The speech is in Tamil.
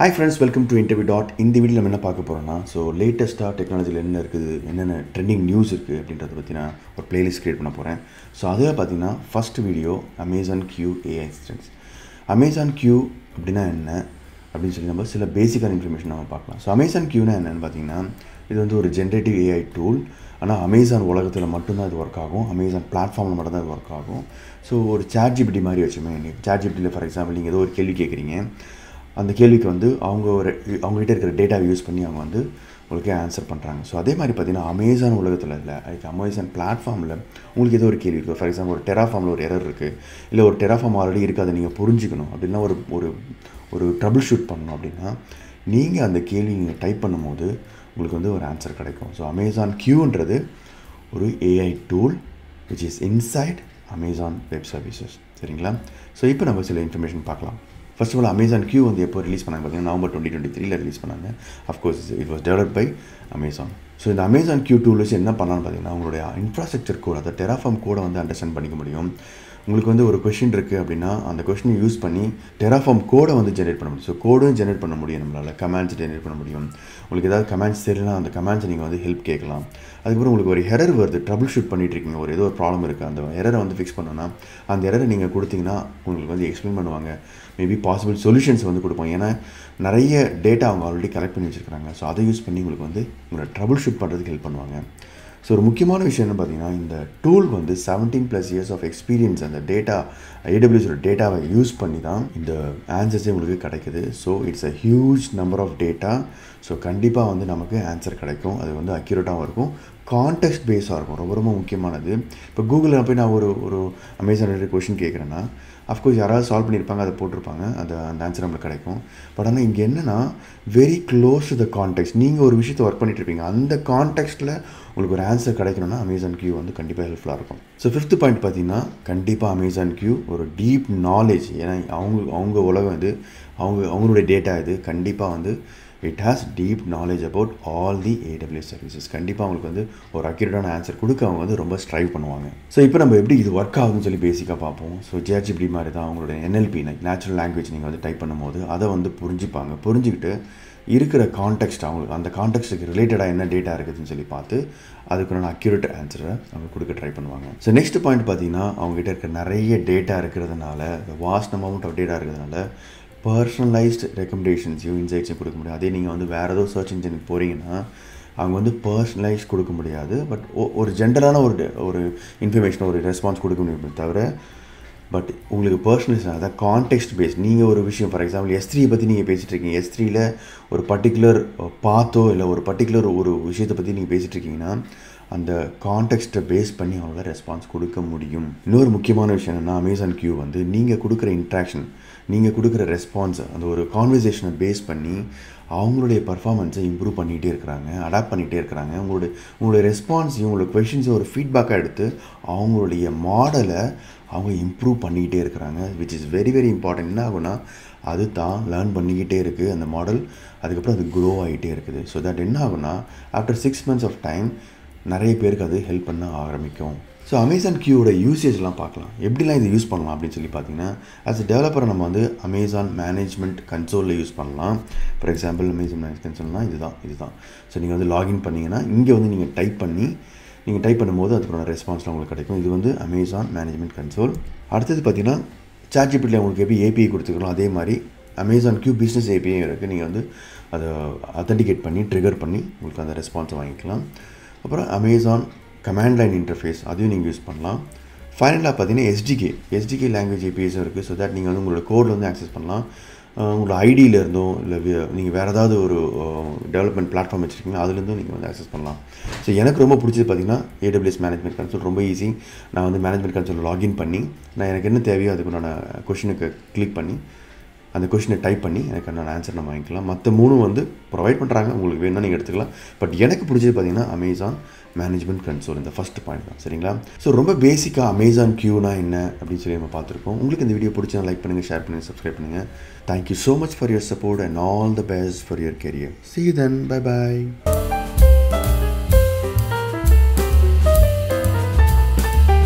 Hi friends, welcome to Interviewdot. இந்த வீடியோல நம்ம என்ன பார்க்க போறோம்னா லேட்டஸ்டா டெக்னாலஜில என்ன இருக்குது, என்னென்ன ட்ரெண்டிங் நியூஸ் இருக்கு அப்படின்றத பத்தி நான் ஒரு பிளேலிஸ்ட் கிரியேட் பண்ண போறேன். அதுல பாத்தீங்கன்னா first video Amazon Q AI assistants. Amazon Q அப்படினா என்ன அப்படினு சொல்லி நம்ம சில பேசிக்கான இன்ஃபர்மேஷன் நாம பார்க்கலாம். Amazon Q னா என்னன்னு பாத்தீங்கன்னா இது வந்து ஒரு ஜெனரேட்டிவ் AI டூல். ஆனா Amazon உலகத்துல மட்டும் தான் இது வர்க் ஆகும். Amazon பிளாட்ஃபார்ம்ல மட்டும் தான் இது வர்க் ஆகும். ஒரு ChatGPT மாதிரி வச்சுமே. ChatGPTல ஃபார் எக்ஸாம்பிள் நீங்க ஏதோ ஒரு கேள்வி கேக்குறீங்க. அந்த கேள்விக்கு வந்து அவங்க கிட்ட இருக்கிற டேட்டாவை யூஸ் பண்ணி அவங்க வந்து உங்களுக்கு ஆன்சர் பண்ணுறாங்க. அதே மாதிரி பார்த்தீங்கன்னா அமேசான் உலகத்தில் இல்லை, அதுக்கு அமேசான் பிளாட்ஃபார்மில் உங்களுக்கு ஏதோ ஒரு கேள்வி இருக்குது. ஃபார் எக்ஸாம்பிள் ஒரு டெராஃபார்மில் ஒரு எரர் இருக்குது, இல்லை ஒரு டெராஃபார்ம் ஆல்ரெடி இருக்குது, அதை நீங்கள் புரிஞ்சுக்கணும் அப்படின்னா ஒரு ட்ரபிள் ஷூட் பண்ணணும் அப்படின்னா நீங்கள் அந்த கேள்வி நீங்கள் டைப் பண்ணும்போது உங்களுக்கு வந்து ஒரு ஆன்சர் கிடைக்கும். அமேசான் Qன்றது ஒரு AI tool which is inside Amazon web services. சரிங்களா? இப்போ நம்ம சில இன்ஃபர்மேஷன் பார்க்கலாம். First of all Amazon Q வந்து எப்போ ரிலீஸ் பண்ணாங்க பார்த்தீங்கன்னா நவம்பர் 2023 ரிலீஸ் பண்ணாங்க. Of course it was developed by Amazon. இந்த அமேசான் Q டூல் வச்சு என்ன பண்ணலான்னு பார்த்தீங்கன்னா உங்களுடைய இன்ஃப்ராஸ்ட்ரக்சர் கோட், அதை டெராஃபார்ம் கோடை வந்து அண்டர்ஸ்டாண்ட் பண்ணிக்க முடியும். உங்களுக்கு வந்து ஒரு கொஷின் இருக்குது அப்படின்னா அந்த கொஷினை யூஸ் பண்ணி டெராஃபார்ம் கோடை வந்து ஜென்ரேட் பண்ண முடியும். கோடும் ஜென்ரேட் பண்ண முடியும், நம்மளால் கமெண்ட்ஸ் ஜென்ரேட் பண்ண முடியும். உங்களுக்கு ஏதாவது கமெண்ட்ஸ் தெரியலாம், அந்த கமெண்ட்ஸை நீங்கள் வந்து ஹெல்ப் கேட்கலாம். அதுக்கப்புறம் உங்களுக்கு ஒரு எரர் வருது, ட்ரபிள் ஷூட் பண்ணிட்டு இருக்கீங்க, ஏதோ ஒரு ப்ராப்ளம் இருக்குது, அந்த எரரை வந்து ஃபிக்ஸ் பண்ணோன்னா அந்த எரரை நீங்கள் கொடுத்தீங்கன்னா உங்களுக்கு வந்து எக்ஸ்பிளைன் பண்ணுவாங்க. மேபி பாசிபிள் சொல்யூஷன்ஸ் வந்து கொடுப்பாங்க. ஏன்னா நிறைய டேட்டா அவங்க ஆல்ரெடி கலெக்ட் பண்ணி வச்சுருக்காங்க. அதை யூஸ் பண்ணி உங்களுக்கு வந்து உங்களோட ட்ரபிள் ஷூட் பண்ணுறதுக்கு ஹெல்ப் பண்ணுவாங்க. ஒரு முக்கியமான விஷயம் என்ன பார்த்தீங்கன்னா இந்த டூல் வந்து 17+ இயர்ஸ் ஆஃப் எக்ஸ்பீரியன்ஸ் அந்த டேட்டா AWSோட டேட்டாவை யூஸ் பண்ணி தான் இந்த ஆன்சர்ஸே உங்களுக்கு கிடைக்குது. It's a huge number of data. கண்டிப்பாக வந்து நமக்கு ஆன்சர் கிடைக்கும். அது வந்து அக்யூரேட்டாகவும் இருக்கும், கான்டெக்ஸ்ட் பேஸாக இருக்கும். ரொம்ப ரொம்ப முக்கியமானது. இப்போ கூகுளில் போய் நான் ஒரு அமேசான் கொஷின் கேட்குறேன்னா அஃப்கோர்ஸ் யாராவது சால்வ் பண்ணியிருப்பாங்க, அதை போட்டிருப்பாங்க, அந்த ஆன்சர் நம்மளுக்கு கிடைக்கும். பட் ஆனால் இங்கே என்னென்னா very close to the context. நீங்கள் ஒரு விஷயத்தை ஒர்க் பண்ணிட்டு இருப்பீங்க, அந்த கான்டெக்ஸ்ட்டில் உங்களுக்கு ஒரு ஆன்சர் கிடைக்கணும்னா அமேசான் Q வந்து கண்டிப்பாக ஹெல்ப்ஃபுல்லாக இருக்கும். ஃபிஃப்த் பாயிண்ட் பார்த்தீங்கன்னா கண்டிப்பாக அமேசான் Q ஒரு டீப் நாலேஜ். ஏன்னா அவங்க உலகம் இது, அவங்களுடைய டேட்டா இது. கண்டிப்பாக வந்து it has deep knowledge about all the AWS services. கண்டிப்பாக அவங்களுக்கு வந்து ஒரு அக்யூரேட்டான ஆன்சர் கொடுக்க அவங்க வந்து ரொம்ப ஸ்ட்ரைவ் பண்ணுவாங்க. இப்போ நம்ம எப்படி இது ஒர்க் ஆகுதுன்னு சொல்லி பேசிக்காக பார்ப்போம். ChatGPT மாதிரி தான் அவங்களோட NLP நேச்சுரல் லாங்குவேஜ் நீங்கள் வந்து டைப் பண்ணும்போது அதை வந்து புரிஞ்சுப்பாங்க. புரிஞ்சுக்கிட்டு இருக்கிற கான்டெக்ஸ்ட், அவங்களுக்கு அந்த கான்டெக்ஸ்ட்டுக்கு ரிலேட்டடாக என்ன டேட்டா இருக்குதுன்னு சொல்லி பார்த்து அதுக்குன்னு அக்யூரேட் ஆன்சரை அவங்க கொடுக்க ட்ரை பண்ணுவாங்க. நெக்ஸ்ட் பாயிண்ட் பார்த்தீங்கன்னா அவங்ககிட்ட இருக்கிற நிறைய டேட்டா இருக்கிறதுனால, வாஸ்ட் அமௌண்ட் ஆஃப் டேட்டா இருக்கிறதுனால பர்சனலைஸ்டு ரெக்கமெண்டேஷன்ஸையும் இன்சைட்ஸையும் கொடுக்க முடியும். அதே நீங்கள் வந்து வேறு ஏதோ சர்ச் இன்ஜினுக்கு போகிறீங்கன்னா அவங்க வந்து பர்சனலைஸ் கொடுக்க முடியாது. பட் ஒரு ஜென்ரலான ஒரு இன்ஃபர்மேஷன், ஒரு ரெஸ்பான்ஸ் கொடுக்க முடியும் தவிர, பட் உங்களுக்கு பர்சனலைஸ் அதான் கான்டெக்ஸ்ட் பேஸ். நீங்கள் ஒரு விஷயம் ஃபார் எக்ஸாம்பிள் S3 பற்றி நீங்கள் பேசிகிட்டு இருக்கீங்க, S3ல ஒரு பர்டிகுலர் பாத்தோ இல்லை ஒரு பர்டிகுலர் ஒரு விஷயத்தை பற்றி நீங்கள் பேசிகிட்டு இருக்கீங்கன்னா அந்த கான்டெக்ஸ்ட்டை பேஸ் பண்ணி அவங்களால ரெஸ்பான்ஸ் கொடுக்க முடியும். இன்னொரு முக்கியமான விஷயம் என்னென்னா அமேசான் Q வந்து நீங்கள் கொடுக்குற இன்ட்ராக்ஷன், நீங்கள் கொடுக்குற ரெஸ்பான்ஸை, அந்த ஒரு கான்வர்சேஷனை பேஸ் பண்ணி அவங்களுடைய பர்ஃபார்மன்ஸை இம்ப்ரூவ் பண்ணிகிட்டே இருக்கிறாங்க, அடாப்ட் பண்ணிகிட்டே இருக்கிறாங்க. உங்களுடைய ரெஸ்பான்ஸையும் உங்களோட கொஷின்ஸை ஒரு ஃபீட்பேக்காக எடுத்து அவங்களுடைய மாடலை அவங்க இம்ப்ரூவ் பண்ணிக்கிட்டே இருக்கிறாங்க. Which is very very important. என்ன ஆகுனா அது தான் லேர்ன் பண்ணிக்கிட்டே இருக்குது அந்த மாடல், அதுக்கப்புறம் அது க்ரோ ஆகிட்டே இருக்குது. தட் என்ன ஆகுனா ஆஃப்டர் 6 months ஆஃப் டைம் நிறைய பேருக்கு அது ஹெல்ப் பண்ண ஆரம்பிக்கும். அமேசான் Qவோட யூசேஜ்லாம் பார்க்கலாம், எப்படிலாம் இது யூஸ் பண்ணலாம் அப்படின்னு சொல்லி பார்த்தீங்கன்னா ஆஸ் அ டெவலப்பரை நம்ம வந்து அமேசான் மேனேஜ்மெண்ட் கன்சோலில் யூஸ் பண்ணலாம். ஃபார் எக்ஸாம்பிள் அமேசான் மேனேஜ் கன்சோல்னால் இதுதான். நீங்கள் வந்து லாகின் பண்ணிங்கன்னா இங்கே வந்து நீங்கள் டைப் பண்ணும்போது அதுக்கான ரெஸ்பான்ஸ்லாம் உங்களுக்கு கிடைக்கும். இது வந்து அமேசான் மேனேஜ்மெண்ட் கன்சோல். அடுத்தது பார்த்தீங்கன்னா ChatGPTல உங்களுக்கு எப்படி API கொடுத்துக்கலாம், அதே மாதிரி அமேசான் Q பிஸ்னஸ் API இருக்குது. நீங்கள் வந்து அதை அத்தன்டிகேட் பண்ணி ட்ரிகர் பண்ணி உங்களுக்கு அந்த ரெஸ்பான்ஸை வாங்கிக்கலாம். அப்புறம் அமேசான் கமாண்ட் லைன் இன்டர்ஃபேஸ், அதையும் நீங்கள் யூஸ் பண்ணலாம். ஃபைனலாக பார்த்தீங்கன்னா SDK லாங்குவேஜ் APIஸும் இருக்குது. தட் நீங்கள் வந்து உங்களோட கோடில் வந்து ஆக்சஸ் பண்ணலாம். உங்களோட ஐடியில் இருந்தும் இல்லை நீங்கள் வேறு ஏதாவது ஒரு டெவலப்மெண்ட் பிளாட்ஃபார்ம் வச்சுருக்கீங்கன்னா அதுலேருந்தும் நீங்கள் வந்து ஆக்சஸ் பண்ணலாம். எனக்கு ரொம்ப பிடிச்சது பார்த்தீங்கன்னா AWS மேனேஜ்மெண்ட் கன்சோல். ரொம்ப ஈஸி. நான் வந்து மேனேஜ்மெண்ட் கன்சோல் லாகின் பண்ணி நான் எனக்கு என்ன தேவையோ அதுக்குண்டான கொஷினுக்கு கிளிக் பண்ணி அந்த கொஷினை டைப் பண்ணி எனக்கு நான் ஆன்சர் நம்ம வாங்கிக்கலாம். மற்ற 3 வந்து ப்ரொவைட் பண்ணுறாங்க, உங்களுக்கு வேணும்னா நீங்கள் எடுத்துக்கலாம். பட் எனக்கு பிடிச்சது பார்த்தீங்கன்னா அமேசான் மேனேஜ்மெண்ட் கன்சோல், இந்த ஃபஸ்ட் பாயிண்ட் தான். சரிங்களா? ரொம்ப பேசிக்காக அமேசான் Qனா என்ன அப்படின்னு சொல்லி நம்ம பார்த்துருக்கோம். உங்களுக்கு இந்த வீடியோ பிடிச்சா லைக் பண்ணுங்கள், ஷேர் பண்ணுங்கள், சப்ஸ்கிரைப் பண்ணுங்கள். Thank you so much for your support and all the best for your career. See you then. Bye bye.